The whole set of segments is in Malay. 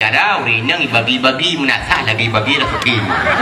cara urinang bagi-bagi menasah lagi bagi rezeki.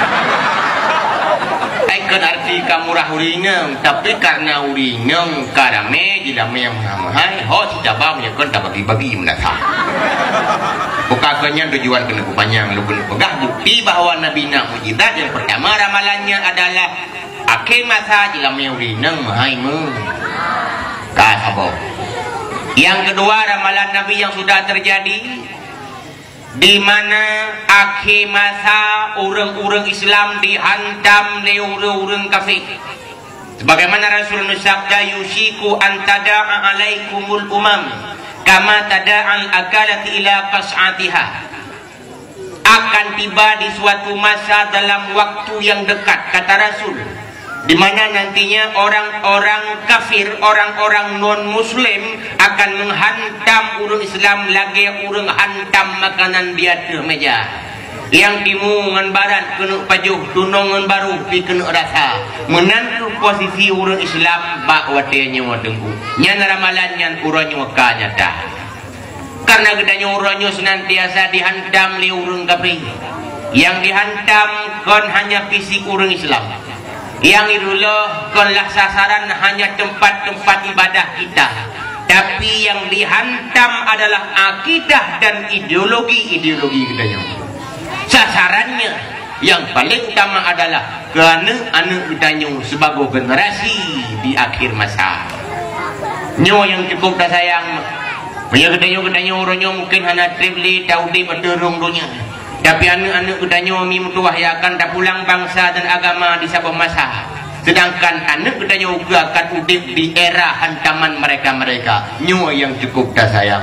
Kan arti kamurah urinang, tapi karena urinang karame jilame yang mahal, ho tidak bam ya kan tak bagi-bagi menasah. Bukannya tujuan kena panjang lu kena pegah bukti bahwa Nabi nak mujizat yang pertama ramalannya adalah akhir masa jilame urinang mahal kasabo. Yang kedua ramalan Nabi yang sudah terjadi di mana akhir masa orang-orang Islam dihantam oleh orang-orang kafir. Sebagaimana Rasulullah sabda yusiku an tada'a alaikumul umam kama tada'al akalat ila qas'atiha. Akan tiba di suatu masa dalam waktu yang dekat kata Rasul, di mana nantinya orang-orang kafir, orang-orang non-muslim akan menghantam orang Islam lagi orang hantam makanan di atas meja. Yang timu ngan barat kena pajuh, tunong ngan baru pi kena rasa. Menantu posisi orang Islam bak watenya wadengku. Nyan ramalan nyan uranyo ka nyata. Karena gedanya uranyo senantiasa dihantam oleh orang kafir. Yang dihantam kon hanya fisik orang Islam. Yang itulah konlah sasaran hanya tempat-tempat ibadah kita. Tapi yang dihantam adalah akidah dan ideologi-ideologi kita. Sasarannya yang paling utama adalah kerana anak kita sebagai generasi di akhir masa. Nyo yang cukup dah sayang. Punya kita orangnya mungkin hanya tribli taudi berderung dunia. Tapi anak-anak kita mimtuah yang akan dah pulang bangsa dan agama di sebuah masa. Sedangkan anak kita juga akan udip di era hantaman mereka-mereka. Nyo yang cukup dah sayang.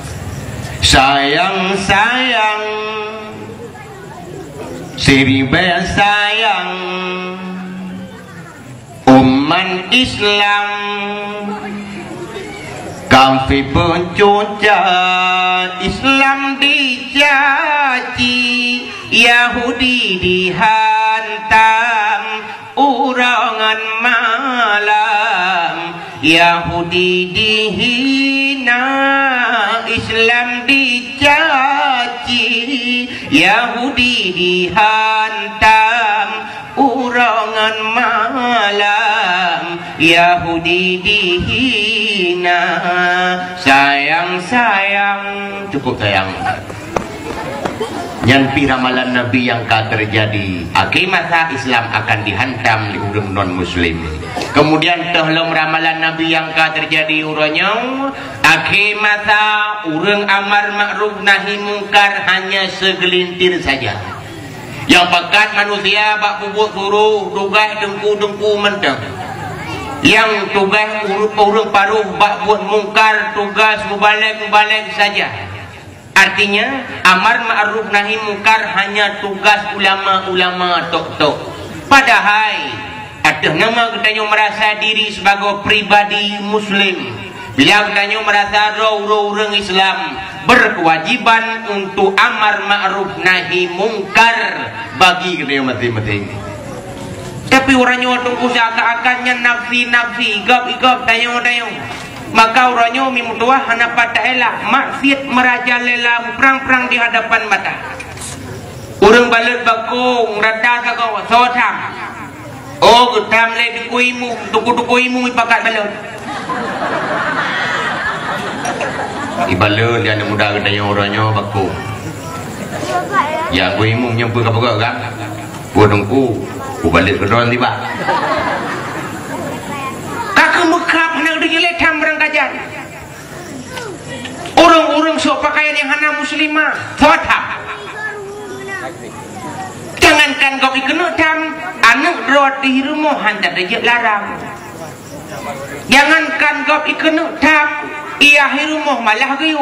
Sayang-sayang Siribe sayang umat Islam Kampi pencucat Islam dicaci Yahudi dihantam urangan malam Yahudi dihina Islam dicaci Yahudi dihantam urangan malam Yahudi dihina. Sayang-sayang cukup sayang. Nyampi ramalan Nabi yang akan terjadi akhir masa Islam akan dihantam di orang non-muslim. Kemudian dalam ramalan Nabi yang akan terjadi uranya akhir masa orang amar ma'ruf nahi mungkar hanya segelintir saja. Yang pekat manusia bak bubuk suruh tugas dengku-dengku mentang. Yang tugas urut-urut paruh bak buat mungkar tugas mubalik-mubalik saja. Artinya amar ma'ruf nahi mungkar hanya tugas ulama-ulama tok-tok. Padahal atas nama kita merasa diri sebagai pribadi muslim. Bila kita merasa orang Islam berkewajiban untuk amar ma'ruf nahi mungkar bagi kita masing-masing. Tapi orangnya tunggu seakan-akannya nafsi-nafsi, igap-igap, dayung-dayung. Maka orangnya mimtuah hana patahlah maksiat merajalela perang-perang di hadapan mata. Orang balut bakung rada kagau sotam. Oh getam le di kuimu, tuku-tukuimu ipakat balut. Ibalut dia muda gedanya orangnya bakung. Ya kuimu nyampu kapok kan? Bodongku, ku balik ke doang tiba. Mekap hendak dijelekkan berangkajan. Orang-orang sok pakaian yang hana muslimah thotap. Jangankan kau ikut tam anak rot di rumah hantar dia larang. Jangankan kau ikut tam ia di rumah malah gayung.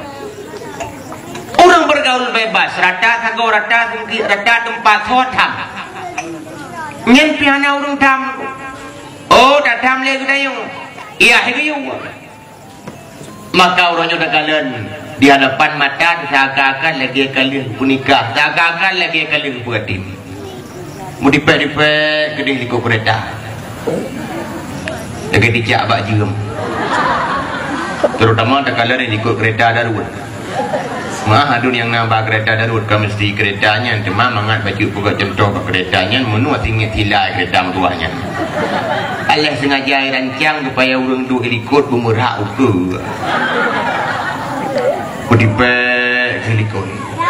Orang bergaul bebas rata sagau rata tinggi rata tempat thotap. Nyen piana orang tam. Oh, datang lagi dayung. Iya, hegayung. Maka orangnya dah kalian di hadapan mata seakan-akan lagi kalian punikah, seakan-akan lagi kalian buatin. Mau dipek-dipek gedeng di kereta. Lagi dijak abak jam. Terutama dah kalian di kereta darurat. Mah adun yang nambah kereta darut ke mesti keretanya cuma mangat baju pokok contoh ke keretanya menua tinggi tilai kereta tuanya. Allah sengaja rancang supaya urang tu helikot bumerhak ukur. Kudipe helikot.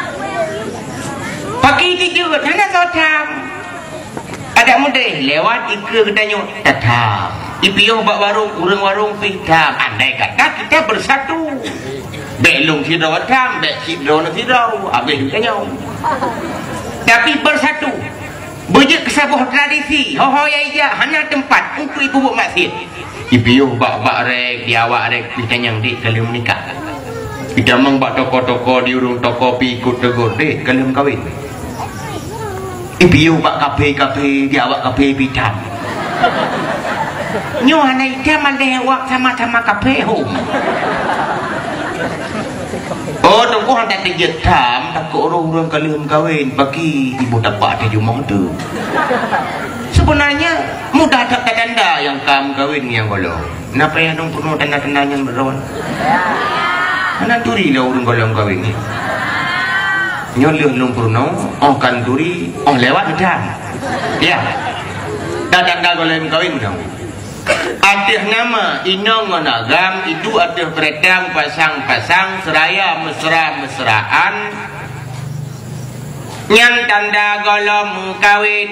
Pagi tidur mana sotam. Ada mudah lewat ikut katanya tatap. Ipiyo bak warung urang warung pitam. Andai kata kita bersatu. Belum tidak watam, tidak tidak, habis katanya. Tapi bersatu, bejek kesabuh tradisi, ya iya, hanya tempat untuk ibu buat masjid. Ibu bak rek, diawak rek, ditanya dik kalau menikah. Kita mang bak toko-toko di urung toko pi ikut tegur dik kalau kawin. Ibu bak kafe diawak kafe pitam. Nyo hanai dia mandewak sama-sama kafe home. Oh, tunggu hantar terjetam takut orang-orang kalian kawin bagi ibu dapat dia cuma tu. Sebenarnya mudah tak tanda yang kamu kawin yang golong. Kenapa yang dong penuh tanda-tanda yang berawan? Mana turi lah orang golong kawin ni. Nyolong long penuh, kan turi, lewat dah. Ya, tanda golong kawin dong. Ada nama inong agam itu ada beredam pasang-pasang seraya mesra-mesraan nyan tanda golom kawin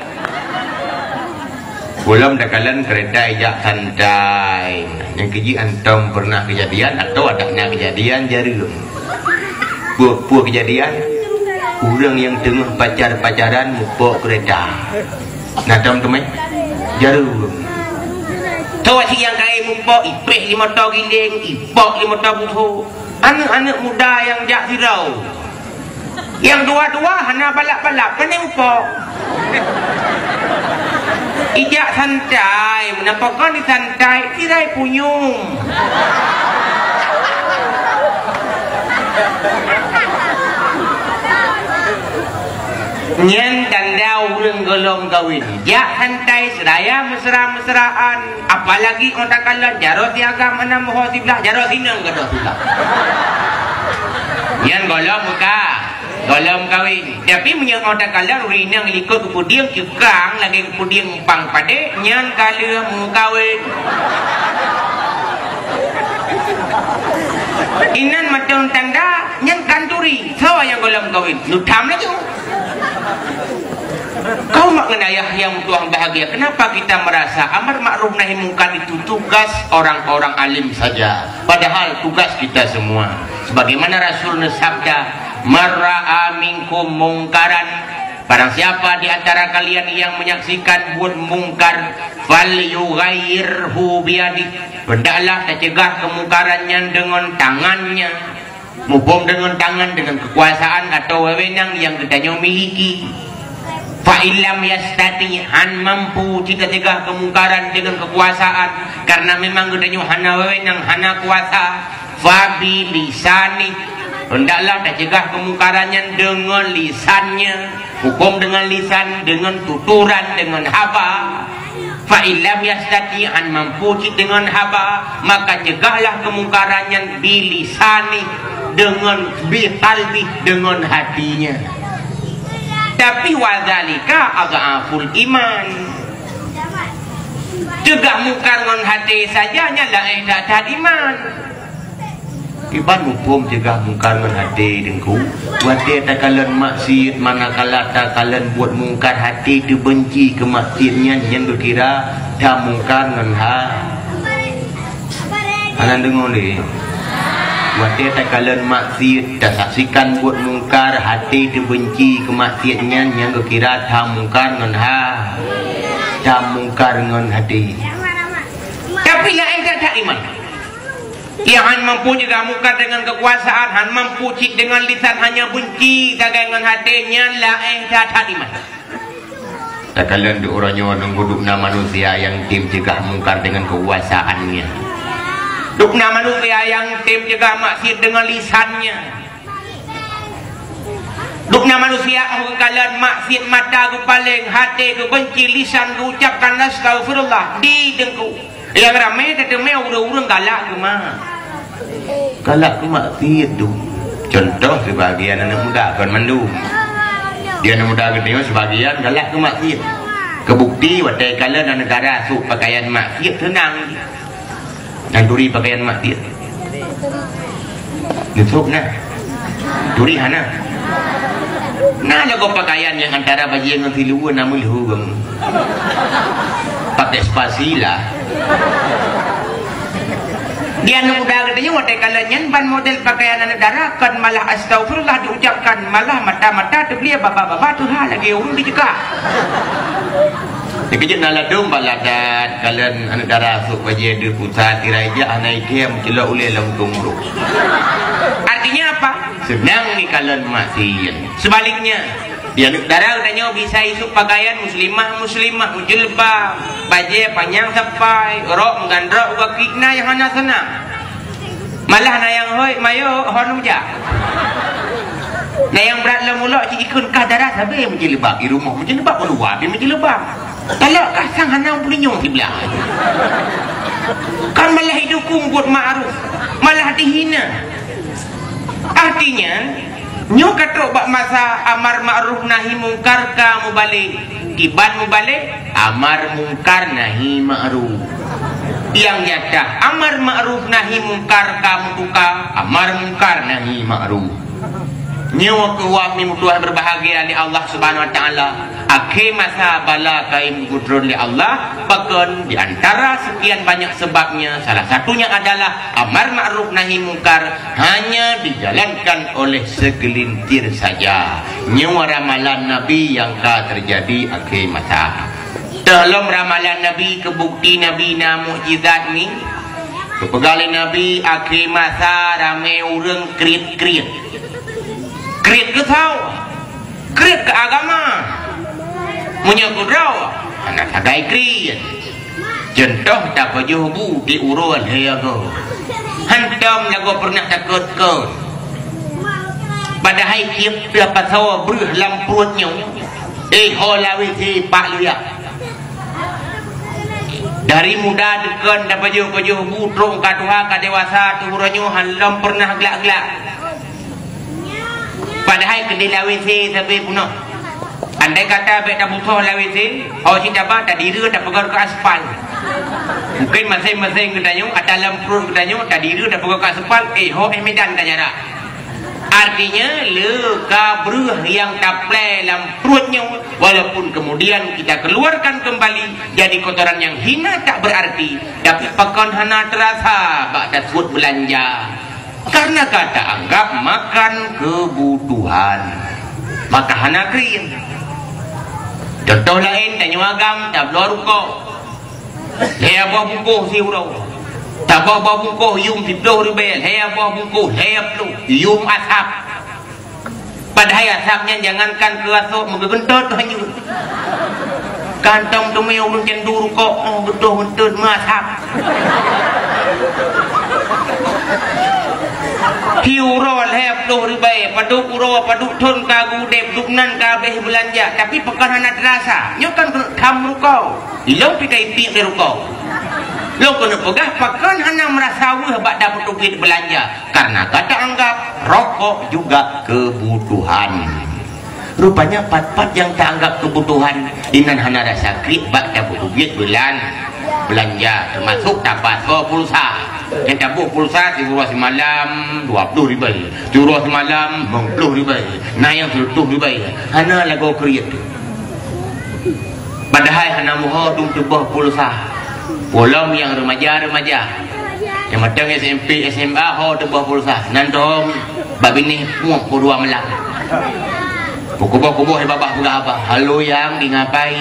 belum dakalan kereta ijak santai yang keji antum pernah kejadian atau adanya kejadian jarum buah kejadian orang yang tengah pacaran mupok kereta nah teman-teman jarum tahu si yang kaya mumpok ipeh 5 tahun giling ipok 5 tahun butuh anak-anak muda yang jak zirau yang dua-dua hanya balap-balap kan yang mumpok ijak santai menampakkan di santai tirai punyung nyen tanda urang golong kawin ya santai seraya mesra-mesraan apalagi orang kalah jarot tiaga mana moho tiblah jarot sinang gadoh tiblah nyen golong muka golong kawin tapi punya orang kalah rinang likut kemudian cekang lagi kemudian pang pade nyen kalah mu kawin inan macam tanda nyen kanturi sawa yang golong kawin nutam lagi. Kau mengenayah yang tuang bahagia. Kenapa kita merasa amar ma'ruf nahi mungkar itu tugas orang-orang alim saja, padahal tugas kita semua. Sebagaimana Rasul sabda, marra'a minkum mungkaran, barang siapa di antara kalian yang menyaksikan buat mungkar, falyughayyirhu biyadi, hendaklah tercegah kemungkarannya dengan tangannya. Mumpung dengan tangan, dengan kekuasaan atau wewenang yang kita miliki. Fa'ilam yastati han mampu kita cegah kemungkaran dengan kekuasaan karena memang gedanya hana wewenang hana kuasa. Fabi lisani, hendaklah cegah kemungkarannya dengan lisannya. Hukum dengan lisan, dengan tuturan, dengan haba. Fa'ilam yastati an mampu dengan haba, maka cegahlah kemungkarannya bilisani, dengan biqalbi, dengan hatinya. Tapi wadzalika adhaful iman. Cegah mungkar dengan hati saja nyala tak iman. Iban hukum cegah mungkar dengan hati dengku. Wate takalan maksiat manakala takalan buat mungkar hati tu benci ke maksiatnya yang berkira dah mungkar dengan ha. Anan dengar ni. Wate takalan maksiat dah saksikan buat mungkar hati tu benci ke maksiatnya yang berkira dah mungkar dengan ha. Dah mungkar dengan hati. Tapi lain tak iman. Yang han mampu juga mungkar dengan kekuasaan, han mampu cik dengan lisan hanya benci sagai dengan hatinya lain tak iman. Tak kalian di orangnya menggudukna manusia yang tim cegah mungkar dengan kekuasaannya. Dukna manusia yang tim cegah maksiat dengan lisannya. Dukna manusia kalian maksiat mata ke paling, hati ke benci, lisan ke ucapkan astagfirullah di dengku. Yang ramai tetap urang-urang galak ke mah. Galak ke maksiat tu. Contoh sebagian anak muda kan mandum. Dia anak muda katanya sebagian galak ke maksiat. Kebukti watai kala negara su pakaian maksiat senang. Dan duri pakaian maksiat. Nusuk nah. Duri hana. Nah jago pakaian yang antara baju yang siluan nama luhung. Pakai spasi lah. Dia anak muda katanya watai kalanya ban model pakaian negara kan malah astagfirullah diucapkan, malah mata-mata terbelia baba-baba tu hal lagi urung dicekak. Dikejut naladum baladat kalian negara sok baju di pusat diraja anak dia mencelak oleh langtung bro. Artinya apa? Senang ni kalian masih. Sebaliknya dia negara katanya bisa isu pakaian muslimah jilbab, baju panjang sampai rok gandra uga kikna yang hana senang. Malah na yang hoi mayo hon muja. Na yang berat lemulak cik ikun kah darah sabe menjilbab di rumah menjilbab keluar dia menjilbab. Kalau kasang hana boleh nyong di belah. Kan malah didukung buat ma'ruf, malah dihina. Artinya nyo katok bak masa amar ma'ruf nahi mungkar ka mubalik. Tiban mubalik amar mungkar nahi ma'ruf. Yang nyata amar ma'ruf nahi mungkar ka mutuka, amar mungkar nahi ma'ruf. Nyo kuwami mutuah berbahagia oleh Allah Subhanahu wa taala. Akhir masa bala kaim gudrun oleh Allah, bahkan di antara sekian banyak sebabnya salah satunya adalah amar ma'ruf nahi mungkar hanya dijalankan oleh segelintir saja. Nyawa ramalan Nabi yang akan terjadi akhir masa. Dalam ramalan Nabi, kebukti Nabi na mukjizat ni, kepegali Nabi akhir masa ramai orang kriit-kriit. Kriit ke tahu? Kriit ke agama. Menyebut raw anak sagai kriit. Contoh tak pajuh bu di uruan heago. Hantam lagu pernah takut ke. Padahal tiap dapat sawa beruh lamprutnya. Holawi si pak luya. Dari muda dekan dapat pajuh bu trong kaduha kadewasa tu uranyo halam pernah gelak-gelak. Padahal kedai lawisi sampai punuh. Andai kata baik tak butuh lawisi, awak cinta apa? Tak diri tak pegang ke aspal. Mungkin masing-masing kedanya, ada lampur kedanya, tak diri tak pegang ke aspal. Medan tak jarak. Artinya, leka beruh yang tak play lampurnya, walaupun kemudian kita keluarkan kembali, jadi kotoran yang hina tak berarti. Tapi pakan hana terasa, bak tak suut belanja. Karena kata anggap makan kebutuhan, maka hana krim. Contoh lain tanya agam tak belah rukuk. Lea buah bungkuh si urau. Tak buah bungkuh yum tiploh ribel. Lea buah bungkuh lea peluh yum asap. Padahal asapnya jangankan ke asap menggentut hanya. Kantong tu meo belum cendu rukuk. Betul-betul masap. Hiurol hep doh ribai paduk uro paduk ton kagu dep duknan kabeh belanja tapi pekan hana terasa nyokan kamu kau ilau pikai pik de rukau lo kena pegah pekan hana merasa weh bak dapat duit belanja karena kata anggap rokok juga kebutuhan. Rupanya pat-pat yang tak anggap kebutuhan inan hana rasa krik bak dapat duit belanja termasuk dapat pulsa. Yang tabuk pulsa tiruah semalam 20 ribu, tiruah semalam 50 ribu, nah yang 30 ribu hana lagu kriat. Padahal hana muha dung tubuh pulsa polam yang remaja-remaja yang matang SMP, SMA ho tubuh pulsa nandong babini muak kedua melang kubuh-kubuh babah pula apa halo yang di ngapai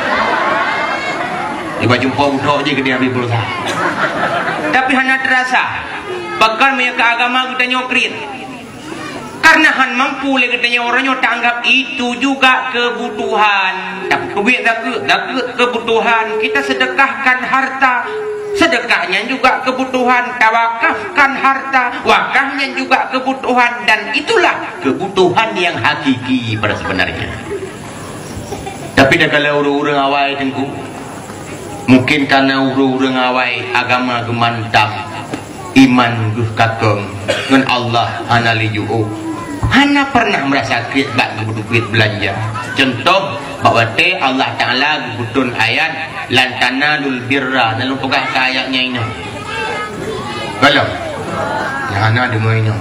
iba jumpa budak je ke dia ambil pulsa. Tapi hanya terasa bahkan mereka agama kita nyokrit karena han mampu le katanya orangnya tak anggap itu juga kebutuhan. Tak duit zakut kebutuhan. Kita sedekahkan harta, sedekahnya juga kebutuhan. Tawakafkan harta, wakafnya juga kebutuhan. Dan itulah kebutuhan yang hakiki pada sebenarnya. Tapi dah kalau orang-orang awal tengku, mungkin karena urang-urang awai agama gemantap iman guh kakeng dengan Allah hana liju'u hana pernah merasa krit bak duit belanja. Contoh bahwa Allah Ta'ala gudun ayat lan tanalul birra dalam pegah ke ayatnya ini kalau hana dengar ini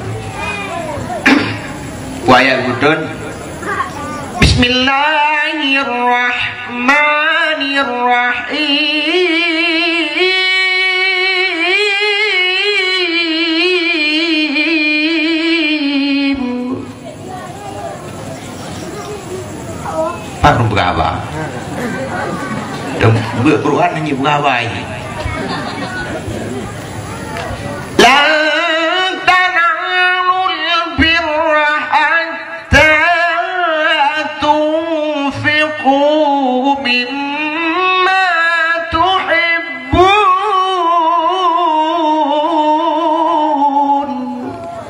ayat gudun Bismillahirrahmanirrahim. Baru berapa? Dan beruan hanya berapa ini? Lan tanalul birra hatta tunfiqu mimma tuhibbun.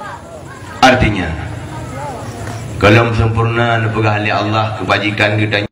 Artinya kalau sempurna nepegah oleh Allah kebajikan kita